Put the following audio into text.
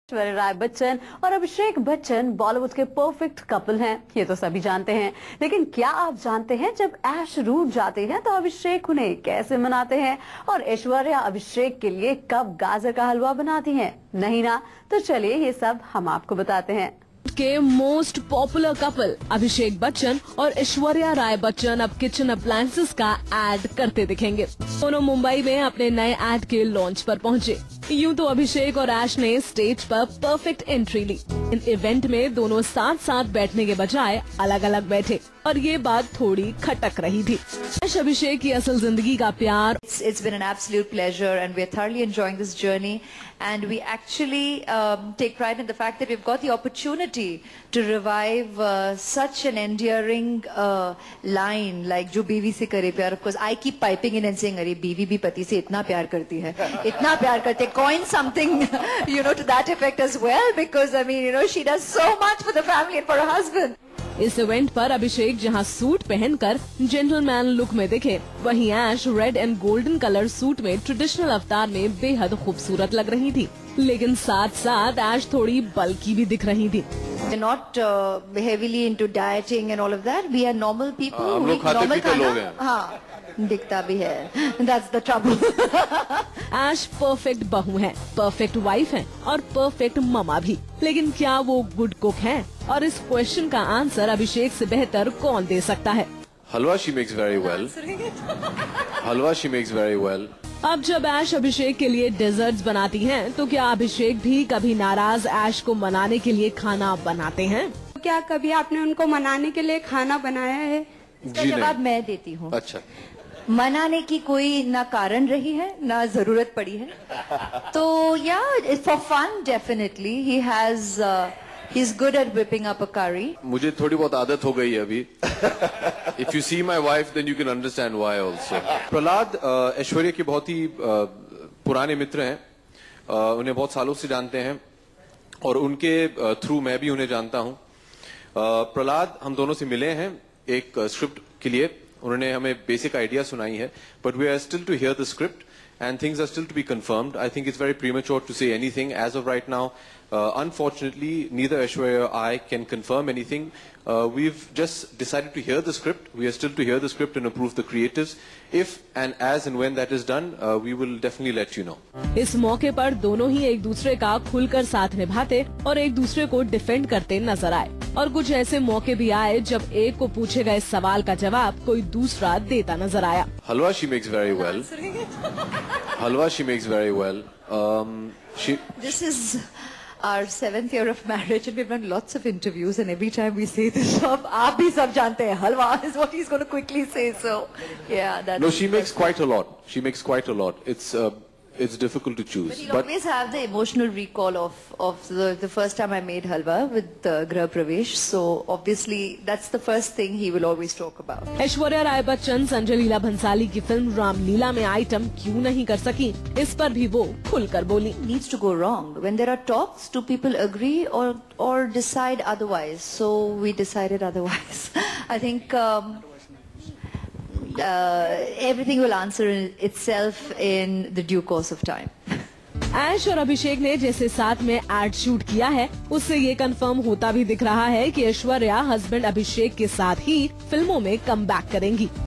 ऐश्वर्या राय बच्चन और अभिषेक बच्चन बॉलीवुड के perfect couple हैं, ये तो सभी जानते हैं। लेकिन क्या आप जानते हैं जब ऐश रूठ जाते हैं तो अभिषेक उन्हें कैसे मनाते हैं और ऐश्वर्या अभिषेक के लिए कब गाजर का हलवा बनाती हैं? नहीं ना? तो चलिए ये सब हम आपको बताते हैं। के most popular couple Abhishek Bachchan और ऐश्वर्या राय बच्चन अब किचन अप्लायंसेस का एड करते दिखेंगे। दोनों मुंबई में अपने नए एड के लॉन्च पर पहुंचे। यूं तो अभिषेक और ऐश ने स्टेज पर परफेक्ट एंट्री ली। इन इवेंट में दोनों साथ साथ बैठने के बजाय अलग अलग बैठे और ये बात थोड़ी खटक रही थी। ऐश अभिषेक की असल जिंदगी का प्यार। It's been an absolute pleasure and we are thoroughly enjoying this journey and we actually take pride in the fact that we've got the opportunity to revive such an endearing line like जो बीवी से करे प्यार. Of course I keep piping in and saying अरे बीवी भी पति से इतना प्यार करती है, इतना प्यार करते हैं. Coin something to that effect as well because I mean she does so much for the family and for her husband. इस इवेंट पर अभिषेक जहां सूट पहनकर जेंटलमैन लुक में दिखे, वहीं Aish red and golden colour suit में ट्रेडिशनल अवतार में बेहद खूबसूरत लग रही थी। लेकिन साथ साथ ऐश थोड़ी बल्की भी दिख रही थी। We're not heavily into dieting and all of that. We are normal people. हम लोग खाते पीते लोग हैं। हाँ, दिखता भी है। That's the trouble. Ash perfect बहू है, परफेक्ट वाइफ है और परफेक्ट ममा भी। लेकिन क्या वो गुड कुक है? और इस क्वेश्चन का आंसर अभिषेक से बेहतर कौन दे सकता है? हलवा she makes very well. Halwa she makes very well. अब जब ऐश अभिषेक के लिए डेजर्ट्स बनाती हैं, तो क्या अभिषेक भी कभी नाराज ऐश को मनाने के लिए खाना बनाते हैं? क्या कभी आपने उनको मनाने के लिए खाना बनाया है? इसका जवाब मैं देती हूँ। अच्छा, मनाने की कोई ना कारण रही है ना जरूरत पड़ी है। तो या for fun definitely he's good at whipping up a curry. मुझे थोड़ी बहुत आदत हो गई है अभी। If you see my wife, then you can understand why also. Prahlad Aishwarya के बहुत ही पुराने मित्र हैं, उन्हें बहुत सालों से जानते हैं और उनके थ्रू मैं भी उन्हें जानता हूं। प्रहलाद हम दोनों से मिले हैं एक स्क्रिप्ट के लिए, उन्होंने हमें बेसिक आइडिया सुनाई है, but we are still to hear the script and things are still to be confirmed. I think it's very premature to say anything as of right now. Unfortunately, neither Aishwarya or I can confirm anything. We've just decided to hear the script. We are still to hear the script and approve the creatives. If and as and when that is done, we will definitely let you know. इस मौके पर दोनों ही एक दूसरे का खुलकर साथ निभाते और एक दूसरे को डिफेंड करते नजर आए। और कुछ ऐसे मौके भी आए जब एक को पूछे गए सवाल का जवाब कोई दूसरा देता नजर आया। हलवा she makes very well. Halwa she makes very well. This is our 7th year of marriage and we've done lots of interviews and every time we say this, आप भी सब जानते हैं, हलवा is what he's going to quickly say. So yeah, that's. No, she makes quite a lot. She makes quite a lot. It's difficult to choose. But he'll always have the emotional recall of the first time I made halwa with Grah Pravesh. So obviously that's the first thing he will always talk about. Aishwarya Rai Bachchan Sanjay Leela Bhansali की film Ramlila में item क्यों नहीं कर सकी, इस पर भी वो खुलकर बोली। Needs to go wrong when there are talks. Do people agree or decide otherwise? So we decided otherwise. I think. Everything will answer itself in the due course of time. ऐश और अभिषेक ने जैसे साथ में एड शूट किया है, उससे ये confirm होता भी दिख रहा है कि ऐश्वर्या हस्बैंड अभिषेक के साथ ही फिल्मों में कमबैक करेंगी।